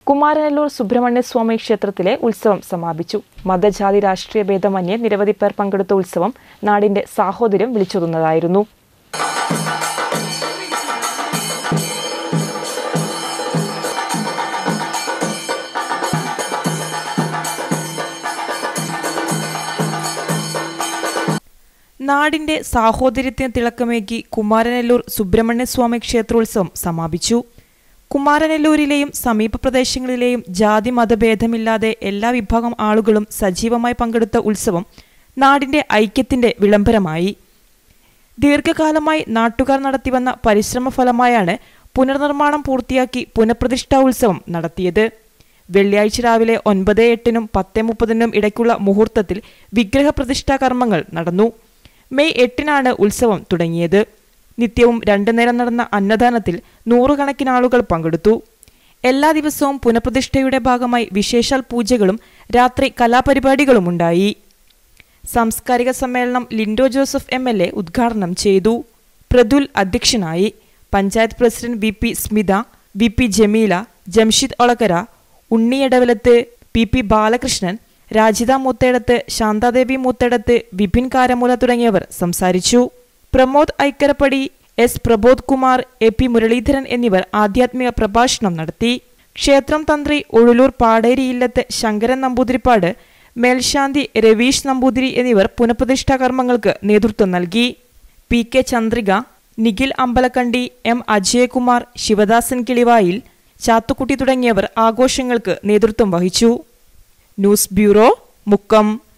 കുമാരനെല്ലൂർ സുബ്രഹ്മണ്യ സ്വാമി ക്ഷേത്രത്തിലെ ഉത്സവം സമാപിച്ചു. മതജാതി രാഷ്ട്രീയ ഭേദമന്യേ നിരവധി പേർ പങ്കെടുത്ത ഉത്സവം നാടിന്റെ സാഹോദര്യം വിളിച്ചോതുന്നതായിരുന്നു. നാടിന്റെ സാഹോദര്യത്തിന് തിളക്കമേകി കുമാരനെല്ലൂർ സുബ്രഹ്മണ്യ സ്വാമി ക്ഷേത്രോത്സവം സമാപിച്ചു. കുമാരനെല്ലൂരിലെയും സമീപ പ്രദേശങ്ങളിലെയും ജാതി മതഭേദമില്ലാതെ എല്ലാ വിഭാഗം ആളുകളും സജീവമായി പങ്കെടുത്ത ഉത്സവം നാടിന്റെ ഐക്യത്തിന്റെ വിളംബരമായി. ദീർഘകാലമായി നാട്ടുകാർ നടത്തിവന്ന പരിശ്രമ ഫലമായാണ് പുനർനിർമ്മാണം പൂർത്തിയാക്കി പുനഃപ്രതിഷ്ഠാ ഉത്സവം നടത്തിയത്. വെള്ളിയാഴ്ച രാവിലെ 9:08 10:30 ഇടയ്ക്കുള്ള മുഹൂർത്തത്തിൽ വിഗ്രഹപ്രതിഷ്ഠാ കർമ്മങ്ങൾ നടന്നു. മെയ് 8 ഉത്സവം തുടങ്ങിയത്. നിത്യവും 2 നേരം നടന്ന അന്നദാനത്തിൽ 100 കണക്കിന് ആളുകൾ പങ്കെടുത്തു. എല്ലാ ദിവസവും പുനഃപ്രതിഷ്ഠയുടെ ഭാഗമായി വിശേഷാൽ പൂജകളും രാത്രി കലാപരിപാടികളും ഉണ്ടായി. സാംസ്കാരിക സമ്മേളനം ലിൻഡോ ജോസഫ് MLA ഉദ്ഘാടനം ചെയ്തു. പ്രതുൽ അധ്യക്ഷനായി. Panchayat president VP Smitha, VP Jameela, Jamshid Olakkara, Unni Edavalath, PP Balakrishnan, Rajitha Moothedath, Shanthadevi Moothedath, Vipin Karamoola തുടങ്ങിയവർ സംസാരിച്ചു. പ്രമോദ് ഐക്കരപ്പടി, S പ്രബോധ് കുമാർ, AP മുരളീധരൻ എന്നിവർ ആധ്യാത്മിക പ്രഭാഷണം നടത്തി. ക്ഷേത്രം തന്ത്രി ഒഴലൂർ പാടേരി ഇല്ലത്ത് ശങ്കരൻ നമ്പൂതിരിപ്പാട്, മേൽശാന്തി രവീഷ് നമ്പൂതിരി എന്നിവർ പുനഃപ്രതിഷ്ഠാ കർമ്മങ്ങൾക്ക് നേതൃത്വം നൽകി. PK ചന്ദ്രിക, നിഖിൽ അമ്പലക്കണ്ടി, M അജയകുമാർ, ശിവദാസൻ കിളിവായിൽ, ചാത്തുക്കുട്ടി തുടങ്ങിയവർ ആഘോഷങ്ങൾക്ക് നേതൃത്വം വഹിച്ചു. News bureau, Mukkam.